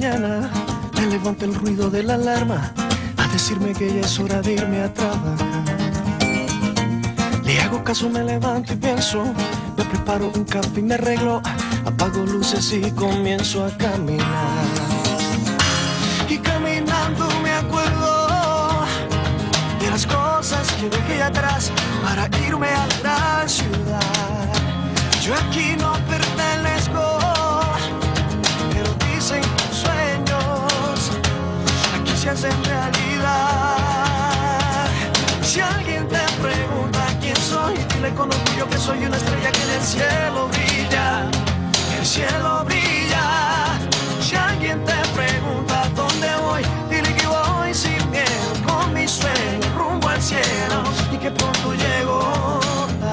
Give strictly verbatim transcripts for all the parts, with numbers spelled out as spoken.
mañana me levanta el ruido de la alarma a decirme que ya es hora de irme a trabajar. Le hago caso, me levanto y pienso, me preparo un café y me arreglo, apago luces y comienzo a caminar. Y caminando me acuerdo de las cosas que dejé atrás para irme a la gran ciudad. Yo aquí no pertenezco, pero dicen que los sueños aquí se hacen realidad. Si alguien te pregunta quién soy, dile con orgullo que soy una estrella que en el cielo brilla, el cielo brilla. Si alguien te pregunta dónde voy, dile que voy sin miedo, con mis sueños rumbo al cielo y que pronto llego.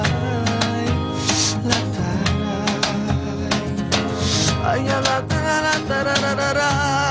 Ay, la, la, la, la, la, la.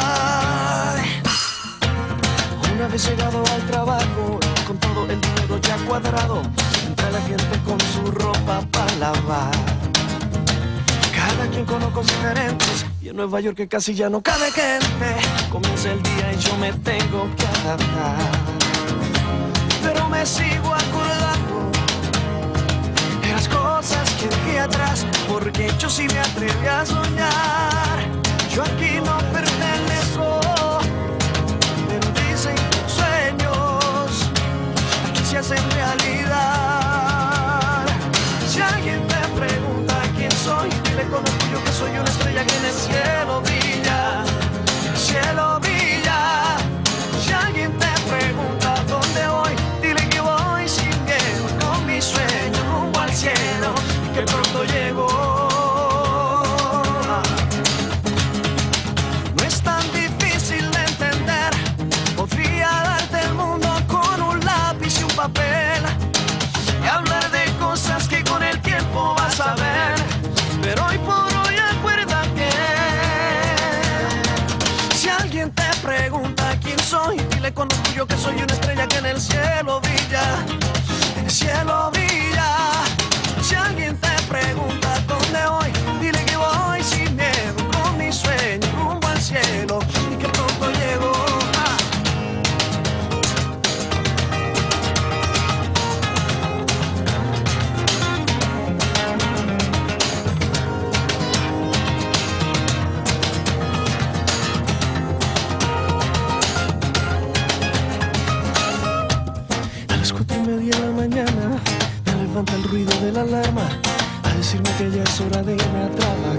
Una vez llegado al trabajo, con todo el dinero ya cuadrado, entra la gente con su ropa para lavar. Cada quien con ojos diferentes, y en Nueva York que casi ya no cabe gente. Comienza el día y yo me tengo que adaptar, pero me sigo acordando de las cosas que dejé atrás, porque yo sí me atreví a soñar. Yo aquí no pertenezco, pero dicen que los sueños aquí se hacen realidad. Si alguien te pregunta quién soy, dile con orgullo que soy una estrella que en el cielo brilla, el cielo brilla. Si alguien te pregunta dónde voy, dile que voy sin miedo, con mis sueños rumbo al cielo y que pronto llego. No es tan difícil de entender, podría darte el mundo con un lápiz y un papel y hablar de cosas que con el tiempo vas a ver, pero hoy por hoy acuérdate. Si alguien te pregunta quién soy, dile con orgullo que soy una estrella que en el cielo brilla, en el cielo brilla. Si alguien te pregunta dónde voy, dile que voy sin miedo, con mis sueños rumbo al cielo y que pronto llego. Ah. A las cuatro y media de la mañana me levanta el ruido de la alarma a decirme que ya es hora de irme a trabajar.